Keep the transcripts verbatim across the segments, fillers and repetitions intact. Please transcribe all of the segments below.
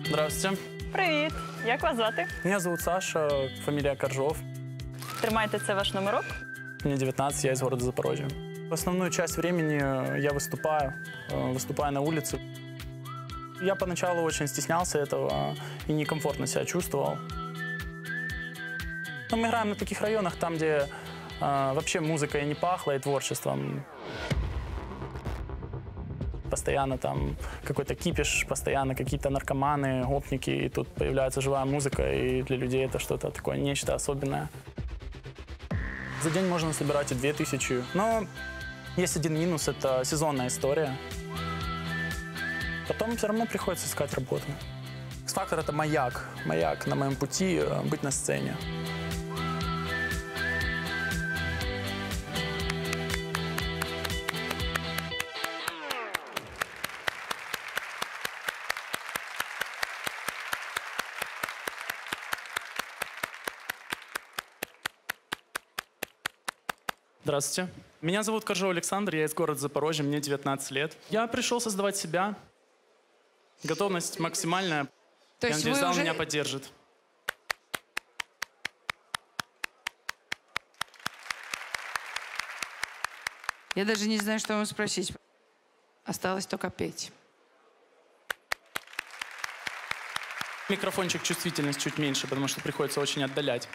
Здравствуйте. Привіт. Як вас звати? Меня зовут Саша, фамилия Коржов. Тримайте, це ваш номерок. Мне девятнадцать, я из города Запорожья. Основную часть времени я выступаю, выступаю на улице. Я поначалу очень стеснялся этого и некомфортно себя чувствовал. Но мы играем на таких районах, там, где э, вообще музыка и не пахла, и творчеством. Постоянно там какой-то кипиш, постоянно какие-то наркоманы, гопники, и тут появляется живая музыка, и для людей это что-то такое, нечто особенное. За день можно собирать и две тысячи, но есть один минус, это сезонная история. Потом все равно приходится искать работу. X-Factor — это маяк, маяк на моем пути быть на сцене. Здравствуйте. Меня зовут Коржов Александр, я из города Запорожья, мне девятнадцать лет. Я пришел создавать себя. Готовность максимальная. То я есть надеюсь, вы зал уже... меня поддержит. Я даже не знаю, что вам спросить. Осталось только петь. Микрофончик чувствительность чуть меньше, потому что приходится очень отдалять.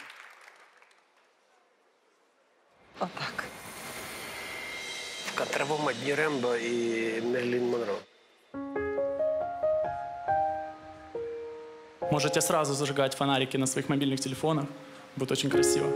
Вот так. В кадровом одни Рэмбо и Мерлин Монро. Можете сразу зажигать фонарики на своих мобильных телефонах. Будет очень красиво.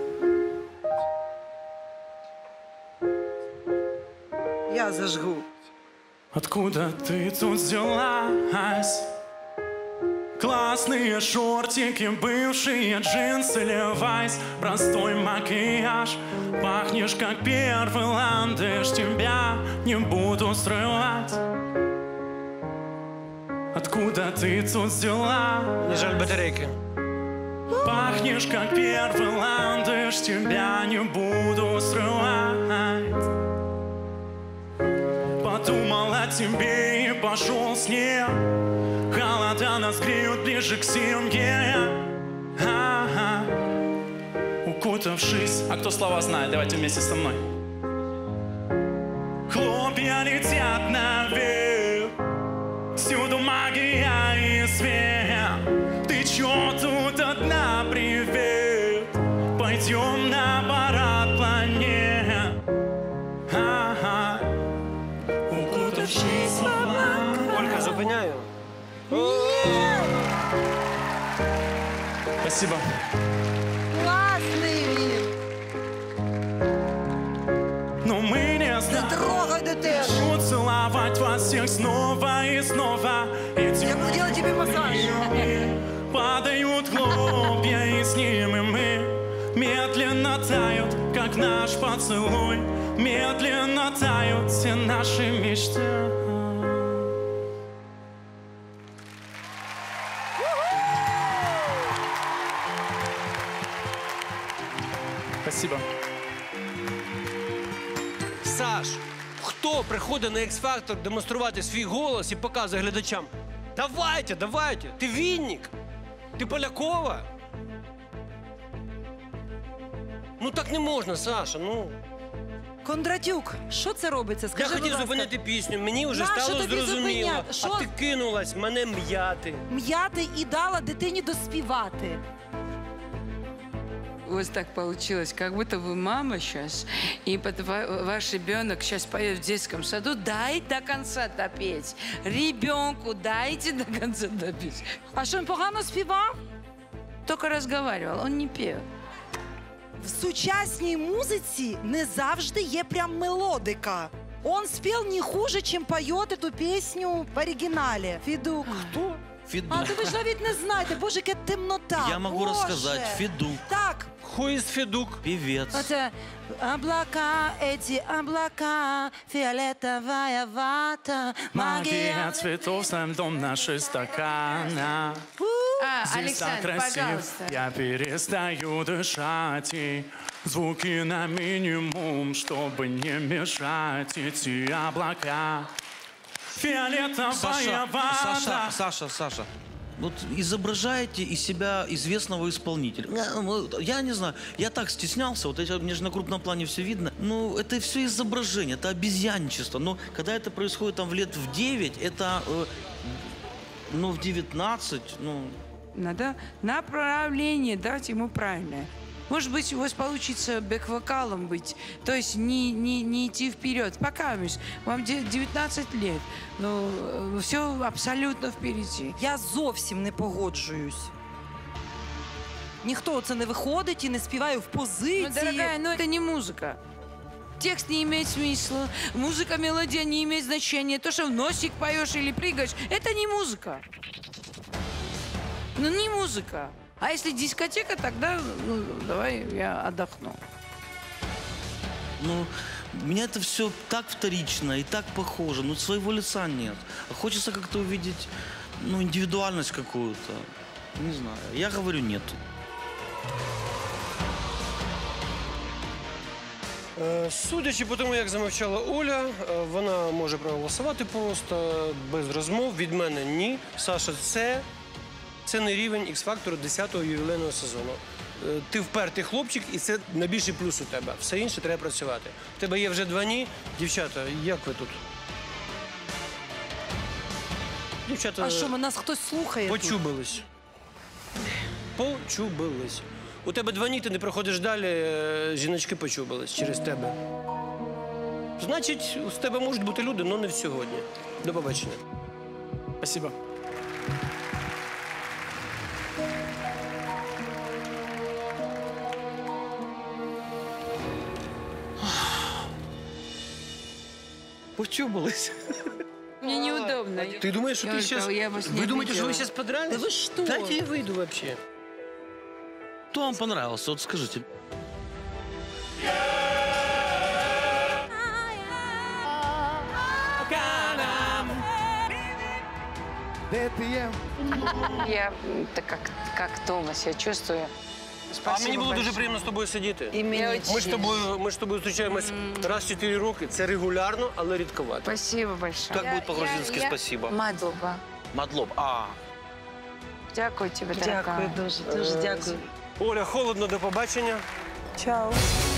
Я зажгу. Откуда ты тут взялась? Классные шортики, бывшие джинсы, Левайс, простой макияж. Пахнешь, как первый ландыш, тебя не буду скрывать. Откуда ты тут взяла? Не жаль батарейки. Пахнешь, как первый ландыш, тебя не буду скрывать. Подумал о тебе и пошел с ним. Холода нас греют ближе к семье. А-а. Укутавшись. А кто слова знает? Давайте вместе со мной. Хлопья летят наверх, всюду магия и свет. Ты чё тут одна, привет? Пойдем на парад планет. А-а. Укутавшись в облака. Ольга, зупиняю. Спасибо. Класний він. Но мы не Не знаем. трогай дитину. Хочу целовать вас всех снова и снова. Эти Я буду делать тебе массаж. падают хлопья, и с ними мы медленно тают, как наш поцелуй. Медленно тают все наши мечты. Спасибо. Саш, хто приходить на X-Factor демонструвати свій голос і показує глядачам? Давайте, давайте, ти Вінник, ти Полякова. Ну так не можна, Саша, ну. Кондратюк, що це робиться? Я Скажи, будь хотів ласка. зупинити пісню, мені вже Нащо стало тобі зрозуміло. зупиняти? Що? А ти кинулась мене м'яти. М'яти і дала дитині доспівати. У вас так получилось, как будто вы мама сейчас, и под ва- ваш ребенок сейчас поет в детском саду. Дай до конца допеть. Ребенку дайте до конца допеть. А що, він погано співав? Только разговаривал, он не пел. В сучасній музиці не завжди є прям мелодика. Он спел не хуже, чем поет эту песню в оригинале. Федук. Хто? Федук. А, то ви ж навіть не знаєте. Боже, яка темнота. Я могу Боже. рассказать. Федук. Так, Хуй із Федук. Певец. это облака, эти облака, фиолетовая вата, Магия магия. цветов со льдом наши стакана. А, Здесь так Александр, красиво, пожалуйста. я перестаю дышать, и звуки на минимум, чтобы не мешать эти облака. Фиолетовая Саша, вата. Саша, Саша, Саша. Вот изображаете из себя известного исполнителя. Я, вот, я не знаю, я так стеснялся, вот это, мне же на крупном плане все видно. Ну, это все изображение, это обезьянничество. Но когда это происходит там в лет в девять, это, э, ну, в девятнадцать, ну... Надо направление дать ему правильное. Может быть, у вас получится бэк-вокалом быть, то есть не, не, не идти вперед. Пока, вам девятнадцать лет, но все абсолютно впереди. Я зовсім не погоджуюсь. Ніхто це не виходить і не співає в позиції. Ну, дорогая, ну это не музыка. Текст не имеет смысла, музыка, мелодия не имеет значения. То, что в носик поешь или прыгаешь, это не музыка. Ну, не музыка. А если дискотека, тогда, ну, давай я отдохну. Ну, у меня это все так вторично и так похоже. Ну, своего лица нет. А хочется как-то увидеть, ну, индивидуальность какую-то. Не знаю. Я говорю, нет. Е, Судячи по тому, як замовчала Оля, е, вона може проголосувати просто, без розмов. Від мене ні. Саша, це, це не рівень X-Factor десятого ювілейного сезону. Е, Ти впертий хлопчик, і це найбільший плюс у тебе. Все інше треба працювати. У тебе є вже два ні. Дівчата, як ви тут? Дівчата А що, нас хтось слухає тут? почубились. Почубились. У тебе два ні, ти не проходиш далі, е, жіночки почубились через тебе. Значить, з тебе можуть бути люди, але не в сьогодні. До побачення. Спасибо. Почубились. Мне неудобно. Ти думаєш, що ти Юлька, зараз... я вас не Ви думаєте, що ви обидела. зараз подрались? Да ви що? Дайте я вийду взагалі. Кто вам понравился? Вот скажите. Я так как, как дома себя чувствую. А Спасибо мені було дуже большое. приємно з тобою сидіти. И мне Ми ж з тобою, ми ж з тобою зустрічаємось раз в чотири роки. Це регулярно, але рідковато. Спасибо большое. Как будет по-грузински спасибо? Мадлоба. Мадлоб. А. Дякую тебе, дорогая. Дякую дуже, дуже дякую. Оля, холодно, до побачення. Чао.